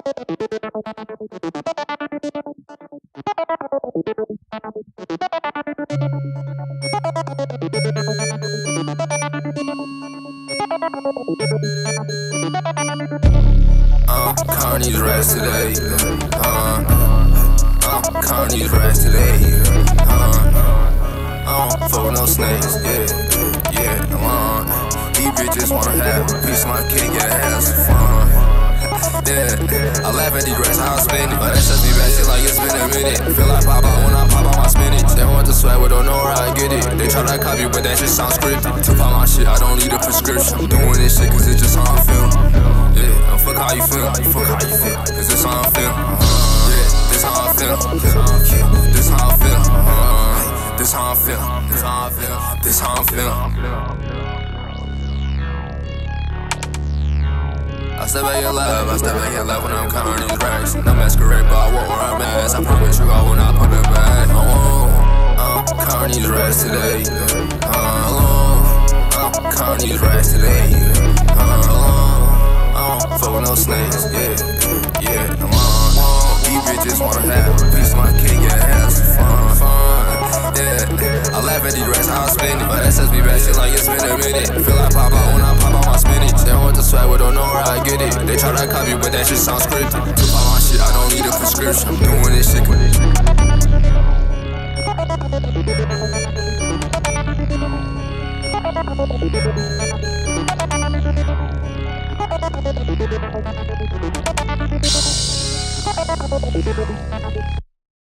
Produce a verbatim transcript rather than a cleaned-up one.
Uh, counting these racks today. Uh, uh, counting these racks today. Uh, I don't fuck with no snakes. Yeah, yeah, I'm on. These bitches wanna have a piece of my cake and have some fun. Yeah, I laugh at these racks, how I spend it. But that stuff be bad shit like it's been a minute. Feel like pop out when I pop out my spinach. They want the swag, but don't know where I get it. They try to copy, but that shit sounds scripted. To pop my shit, I don't need a prescription. I'm doing this shit cause it's just how I feel. Yeah, I'm fuck how you feel. Fuck how you feel. Cause this how I feel. Uh, yeah, this how I feel. This how I feel. Uh, this how I feel. This how I feel. This how I feel. I step back in love, I step back in love when I'm counting these racks. No masquerade, but I won't wear a mask. I promise you I will not put it back. Oh, I'm counting these racks today. Uh, I'm counting these racks today. Uh, I don't fuck with no snakes. Yeah, yeah, I'm on. These bitches wanna have a piece of my cake and have some fun. fun. Yeah, I laugh at these racks, how I spend it. But that says me bad shit like it's been a minute. Feel like pop out when I pop out my spinach. They want the swag, but don't know where I get it. They try to copy, but that shit sounds scripted. To pop my shit, I don't need a prescription. I'm doing this shit.